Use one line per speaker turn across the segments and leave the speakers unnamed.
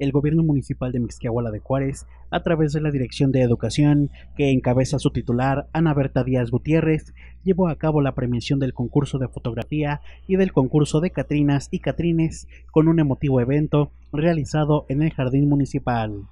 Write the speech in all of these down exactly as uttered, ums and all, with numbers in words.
el gobierno municipal de Mixquiahuala de Juárez, a través de la Dirección de Educación, que encabeza su titular, Ana Berta Díaz Gutiérrez, llevó a cabo la premiación del concurso de fotografía y del concurso de Catrinas y Catrines, con un emotivo evento realizado en el Jardín Municipal.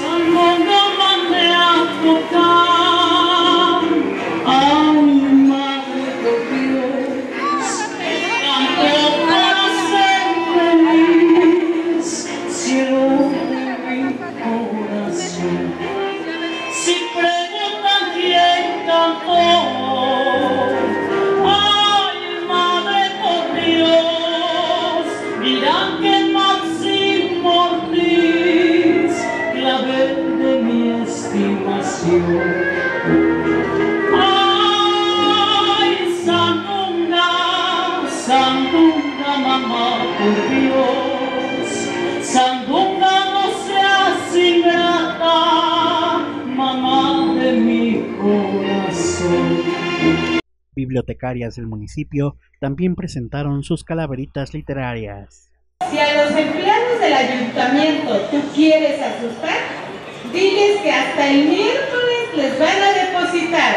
Ay, Sandunga, Sandunga, mamá, por Dios, Sandunga, no seas ingrata, mamá de mi corazón.
Bibliotecarias del municipio también presentaron sus calaveritas literarias.
Si a los empleados del ayuntamiento tú quieres asustar, diles que hasta el miércoles les van a depositar.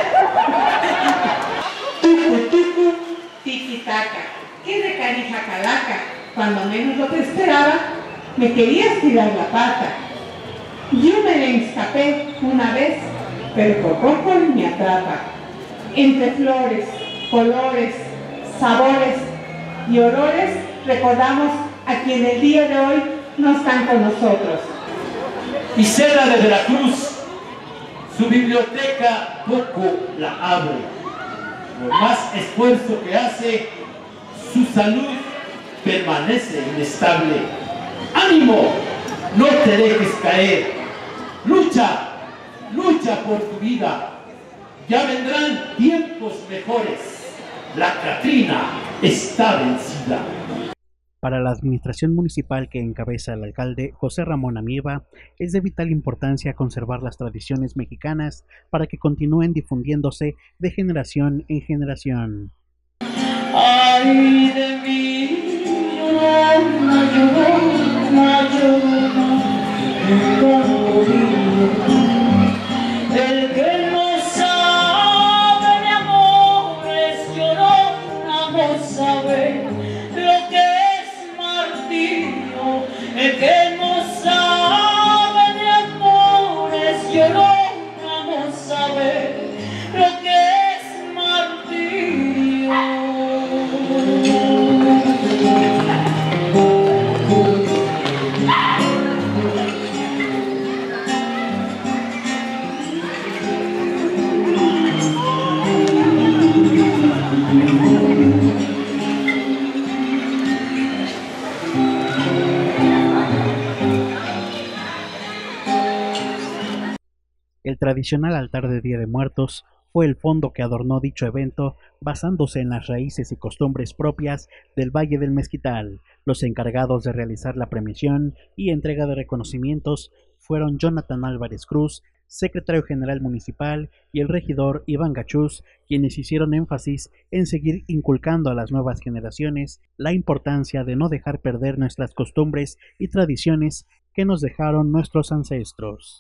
Tucu, tucu, tiki taca, qué de canija calaca. Cuando menos lo que esperaba, me querías tirar la pata. Yo me le escapé una vez, pero por poco me atrapa. Entre flores, colores, sabores y olores, recordamos a quien el día de hoy no están con nosotros.
Isela de Veracruz, su biblioteca poco la abre. Por más esfuerzo que hace, su salud permanece inestable. ¡Ánimo! No te dejes caer. Lucha, lucha por tu vida. Ya vendrán tiempos mejores. La Catrina está vencida.
Para la administración municipal que encabeza el alcalde José Ramón Amieva, es de vital importancia conservar las tradiciones mexicanas para que continúen difundiéndose de generación en generación.
Ay de mí, llorona, llorona, llorona, el que no sabe de amores, llorona, no sabe lo que el que no sabe de amores, llorona, no sabe lo que es martirio.
El tradicional altar de Día de Muertos fue el fondo que adornó dicho evento, basándose en las raíces y costumbres propias del Valle del Mezquital. Los encargados de realizar la premiación y entrega de reconocimientos fueron Jonathan Álvarez Cruz, secretario general municipal, y el regidor Iván Gachús, quienes hicieron énfasis en seguir inculcando a las nuevas generaciones la importancia de no dejar perder nuestras costumbres y tradiciones que nos dejaron nuestros ancestros.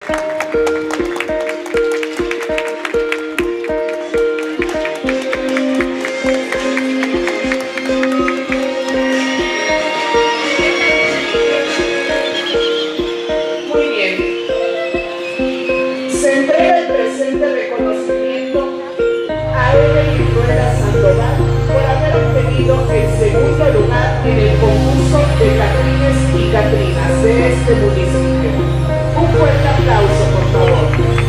El segundo lugar en el concurso de Catrines y Catrinas de este municipio. Un fuerte aplauso, por favor.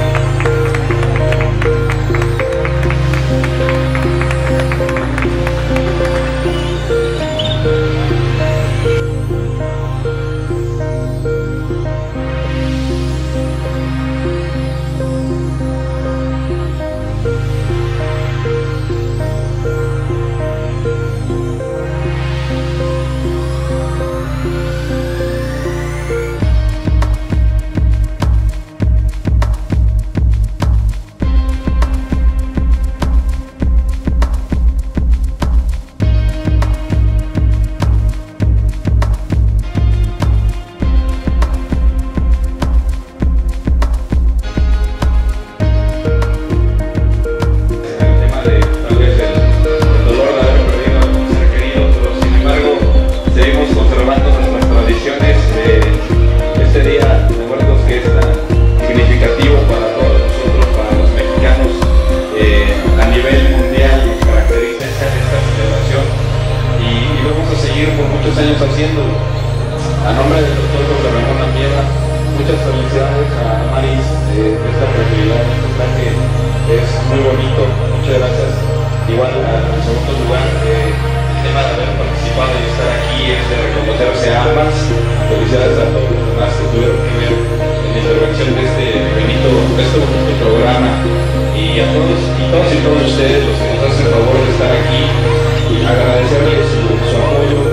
Años haciéndolo. A nombre del doctor José Ramón Amiela, muchas felicidades a Maris de eh, esta actividad, que es muy bonito, muchas gracias. Igual al segundo lugar, eh, el tema de haber participado y estar aquí es de reconocerse a ambas. Felicidades a todos los demás que tuvieron que ver en la intervención de este bonito, de este bonito programa, y a todos y todos y todos ustedes los que nos hacen el favor de estar aquí y agradecerles su, su apoyo.